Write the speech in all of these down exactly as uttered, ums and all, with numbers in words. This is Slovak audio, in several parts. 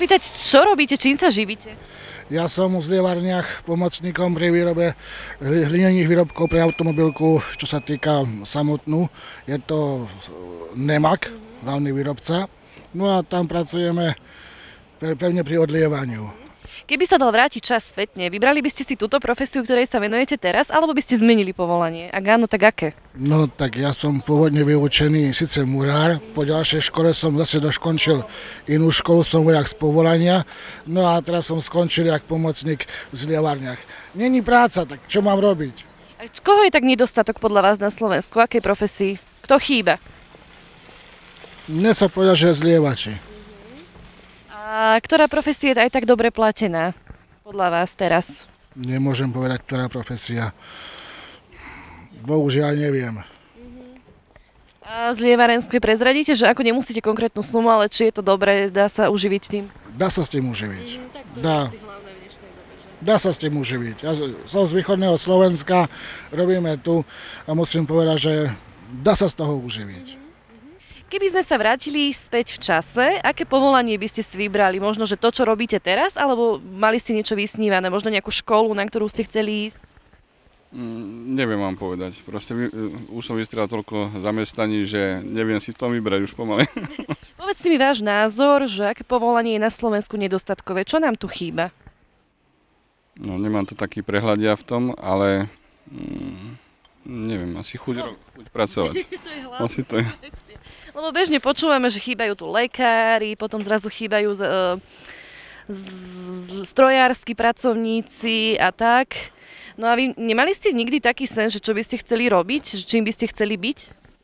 spýtať, čo robíte, čím sa živíte? Ja som v zlievarniach pomocníkom pri výrobe hlinených výrobkov pre automobilku, čo sa týka samotnú. Je to Nemak, hlavný výrobca. No a tam pracujeme pevne pri odlievaniu. Keby sa dal vrátiť čas spätne, vybrali by ste si túto profesiu, ktorej sa venujete teraz, alebo by ste zmenili povolanie? Ak áno, tak aké? No tak ja som pôvodne vyučený síce murár, po ďalšej škole som zase doškončil inú školu, som vojak z povolania, no a teraz som skončil jak pomocník v zlievarniach. Není práca, tak čo mám robiť? A koho je tak nedostatok podľa vás na Slovensku? Akej profesii? Kto chýba? Mne sa povedal, že zlievači. A ktorá profesia je aj tak dobre platená podľa vás teraz? Nemôžem povedať, ktorá profesia. Bohužiaľ neviem. A zlievarenské prezradíte, že ako nemusíte konkrétnu sumu, ale či je to dobré, dá sa uživiť tým? Dá sa s tým uživiť. Dá. Dá sa s tým uživiť. Ja som z východného Slovenska, robíme tu a musím povedať, že dá sa z toho uživiť. Keby sme sa vrátili späť v čase, aké povolanie by ste si vybrali? Možno, že to, čo robíte teraz, alebo mali ste niečo vysnívané, možno nejakú školu, na ktorú ste chceli ísť? Mm, neviem vám povedať. Proste uh, už som vystrelal toľko zamestnaní, že neviem si to vybrať už pomaly. Povedzte mi váš názor, že aké povolanie je na Slovensku nedostatkové. Čo nám tu chýba? No, nemám to taký prehľad ja v tom, ale mm, neviem, asi chuť, no. chuť pracovať. To je hlavné. Asi to je. Lebo bežne počúvame, že chýbajú tu lekári, potom zrazu chýbajú z, z, z, strojársky pracovníci a tak. No a vy nemali ste nikdy taký sen, že čo by ste chceli robiť? Že čím by ste chceli byť?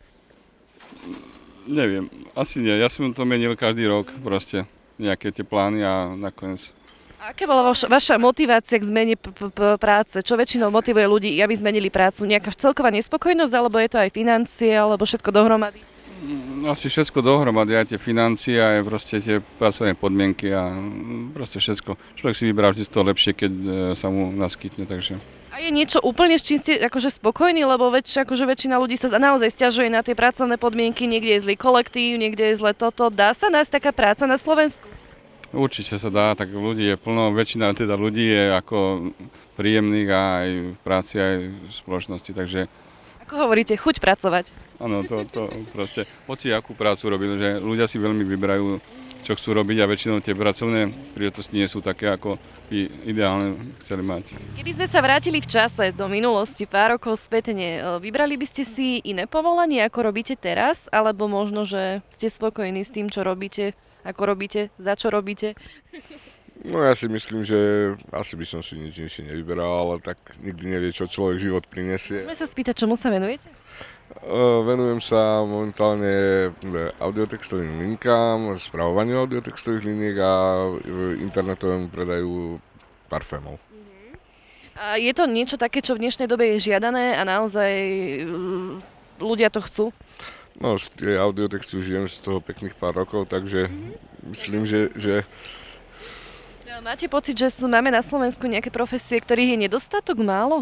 Neviem, asi nie. Ja som to menil každý rok, proste nejaké tie plány a nakoniec. A aká bola vaša, vaša motivácia k zmene p- p- p- práce? Čo väčšinou motivuje ľudí, aby zmenili prácu? Nejaká celková nespokojnosť, alebo je to aj financie, alebo všetko dohromady? Asi všetko dohromady, aj tie financie, aj proste tie pracovné podmienky a proste všetko. Človek si vybrá vždy to lepšie, keď sa mu naskytne, takže. A je niečo úplne, s čím ste akože spokojní, lebo väč, akože väčšina ľudí sa naozaj sťažuje na tie pracovné podmienky, niekde je zlý kolektív, niekde je zle toto. Dá sa nájsť taká práca na Slovensku? Určite sa dá, tak ľudí je plno, väčšina teda ľudí je ako príjemných aj v práci, aj v spoločnosti, takže. Ako hovoríte, chuť pracovať. Áno, to, to proste, hoci akú prácu robil, že ľudia si veľmi vyberajú, čo chcú robiť a väčšinou tie pracovné príležitosti nie sú také, ako by ideálne chceli mať. Keby sme sa vrátili v čase do minulosti, pár rokov spätne, vybrali by ste si iné povolanie, ako robíte teraz, alebo možno, že ste spokojní s tým, čo robíte, ako robíte, za čo robíte? No ja si myslím, že asi by som si nič inšie nevyberal, ale tak nikdy nevie, čo človek život prinesie. Môžeme sa spýtať, čomu sa venujete? Uh, venujem sa momentálne audiotextovým linkám, spravovaniu audiotextových liniek a internetovému predaju parfémov. A je to niečo také, čo v dnešnej dobe je žiadané a naozaj ľudia to chcú? No, z tie audiotexty už žijem z toho pekných pár rokov, takže mm-hmm. myslím, že, že máte pocit, že sú, máme na Slovensku nejaké profesie, ktorých je nedostatok málo?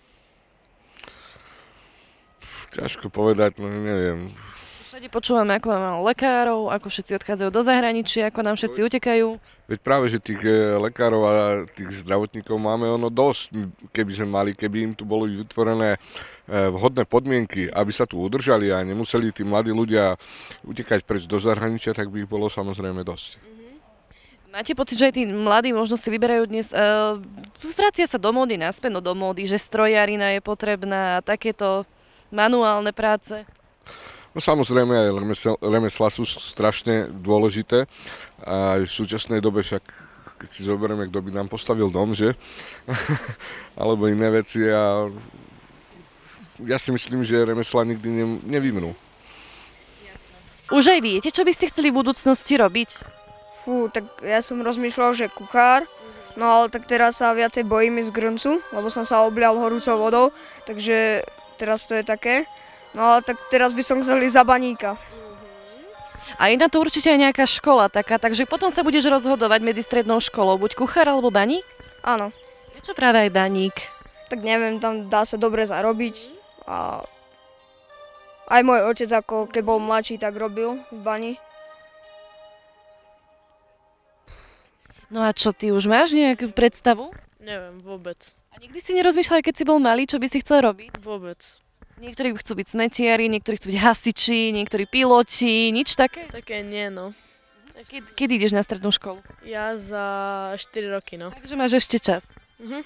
Ťažko povedať, no neviem. Všade počúvame, ako máme lekárov, ako všetci odchádzajú do zahraničia, ako nám všetci utekajú. Veď práve, že tých lekárov a tých zdravotníkov máme ono dosť, keby sme mali, keby im tu boli vytvorené vhodné podmienky, aby sa tu udržali a nemuseli tí mladí ľudia utekať preč do zahraničia, tak by ich bolo samozrejme dosť. Máte pocit, že aj tí mladí možno si vyberajú dnes, uh, vracia sa do módy, naspäť do módy, že strojárina je potrebná a takéto manuálne práce? No samozrejme aj remeslá sú strašne dôležité a v súčasnej dobe však, keď si zoberieme, kto by nám postavil dom, že? Alebo iné veci a ja si myslím, že remeslá nikdy ne, nevymnú. Už aj viete, čo by ste chceli v budúcnosti robiť? Fú, tak ja som rozmýšľal, že kuchár, no ale tak teraz sa viacej bojím ísť z grncu, lebo som sa oblial horúcou vodou, takže teraz to je také. No ale tak teraz by som chcel ísť za baníka. A je na to určite aj nejaká škola taká, takže potom sa budeš rozhodovať medzi strednou školou, buď kuchár alebo baník? Áno. Prečo práve aj baník? Tak neviem, tam dá sa dobre zarobiť a aj môj otec, ako keď bol mladší, tak robil v bani. No a čo, ty už máš nejakú predstavu? Neviem, vôbec. A nikdy si nerozmýšľal, keď si bol malý, čo by si chcel robiť? Vôbec. Niektorí chcú byť smetiari, niektorí chcú byť hasiči, niektorí piloti, nič také? Také nie, no. Kedy, kedy ideš na strednú školu? Ja za štyri roky, no. Takže máš ešte čas. Mhm.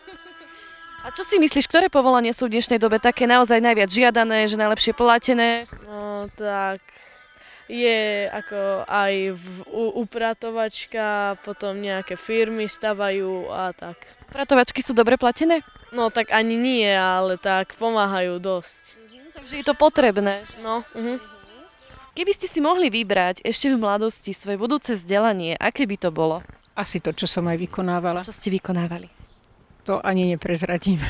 A čo si myslíš, ktoré povolania sú v dnešnej dobe také naozaj najviac žiadané, že najlepšie platené? No tak je ako aj v, u, upratovačka, potom nejaké firmy stavajú a tak. Pratovačky sú dobre platené? No tak ani nie, ale tak pomáhajú dosť. Takže je to potrebné. No, mhm. Keby ste si mohli vybrať ešte v mladosti svoje budúce vzdelanie, aké by to bolo? Asi to, čo som aj vykonávala. Čo ste vykonávali? To ani neprezradím.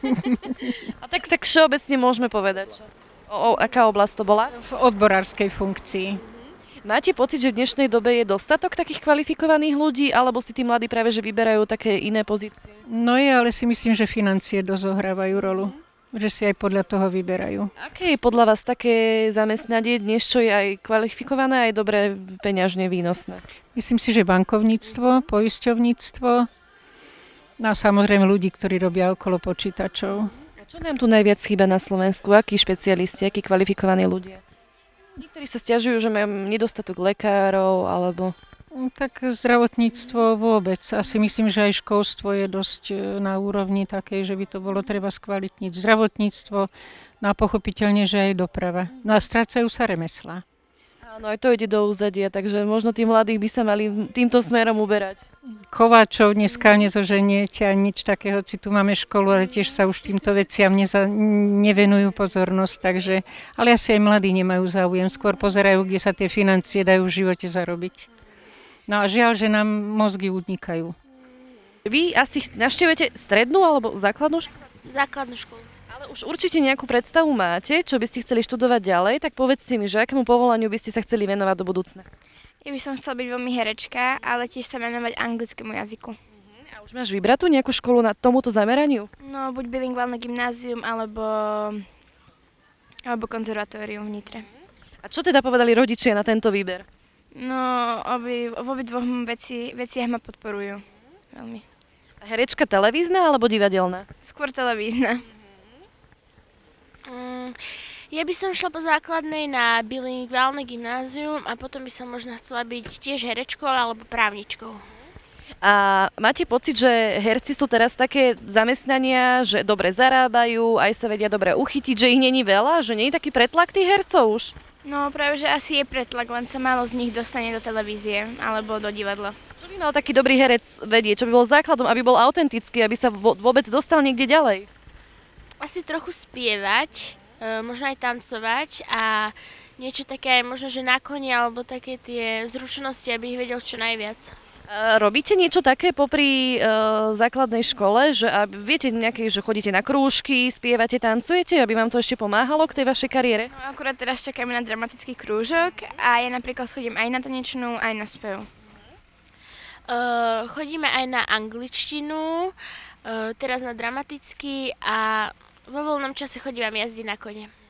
A tak, tak všeobecne môžeme povedať, čo? O, o, aká oblasť to bola? V odborárskej funkcii. Máte pocit, že v dnešnej dobe je dostatok takých kvalifikovaných ľudí, alebo si tí mladí práve že vyberajú také iné pozície? No je, ale si myslím, že financie dosť zohrávajú rolu. Že si aj podľa toho vyberajú. Aké je podľa vás také zamestnanie dnes, čo je aj kvalifikované, aj dobre peňažne výnosné? Myslím si, že bankovníctvo, poisťovníctvo, no a samozrejme ľudí, ktorí robia okolo počítačov. A čo nám tu najviac chýba na Slovensku? Akí špecialisti, akí kvalifikovaní ľudia? Niektorí sa sťažujú, že majú nedostatok lekárov, alebo... Tak zdravotníctvo vôbec. Asi myslím, že aj školstvo je dosť na úrovni takej, že by to bolo treba skvalitniť. Zdravotníctvo, no a pochopiteľne, že aj doprava. No a strácajú sa remeslá. Áno, aj to ide do úzadia, takže možno tí mladých by sa mali týmto smerom uberať. Kováčov dneska nezoženiete a nič takého, si tu máme školu, ale tiež sa už týmto veciam neza, nevenujú pozornosť, takže, ale asi aj mladí nemajú záujem, skôr pozerajú, kde sa tie financie dajú v živote zarobiť. No a žiaľ, že nám mozgy unikajú. Vy asi navštevujete strednú alebo základnú školu? Základnú školu. Ale už určite nejakú predstavu máte, čo by ste chceli študovať ďalej, tak povedzte mi, že akému povolaniu by ste sa chceli venovať do budúcna? Ja by som chcela byť veľmi herečka, ale tiež sa venovať anglickému jazyku. A už máš vybratú nejakú školu na tomuto zameraniu? No, buď bilingválne gymnázium, alebo, alebo konzervatórium v Nitre. A čo teda povedali rodičia na tento výber? No, obi, v obidvoch veci, veciach ma podporujú. Veľmi. A herečka televízna alebo divadelná? Skôr televízna. Mm, ja by som šla po základnej na bilingválne gymnázium a potom by som možno chcela byť tiež herečkou alebo právničkou. A máte pocit, že herci sú teraz také zamestnania, že dobre zarábajú, aj sa vedia dobre uchytiť, že ich není veľa, že nie je taký pretlak tých hercov už? No, práve že asi je pretlak, len sa málo z nich dostane do televízie alebo do divadla. Čo by mal taký dobrý herec vedieť? Čo by bol základom, aby bol autentický, aby sa vôbec dostal niekde ďalej? Asi trochu spievať, e, možno aj tancovať a niečo také aj možno, že na koni alebo také tie zručnosti, aby ich vedel čo najviac. A robíte niečo také popri e, základnej škole, že a viete nejaké, že chodíte na krúžky, spievate, tancujete, aby vám to ešte pomáhalo k tej vašej kariére? No, akurát teraz čakáme na dramatický krúžok a ja napríklad chodím aj na tanečnú, aj na spev. Uh, chodíme aj na angličtinu, uh, teraz na dramatický a vo voľnom čase chodím jazdiť na kone.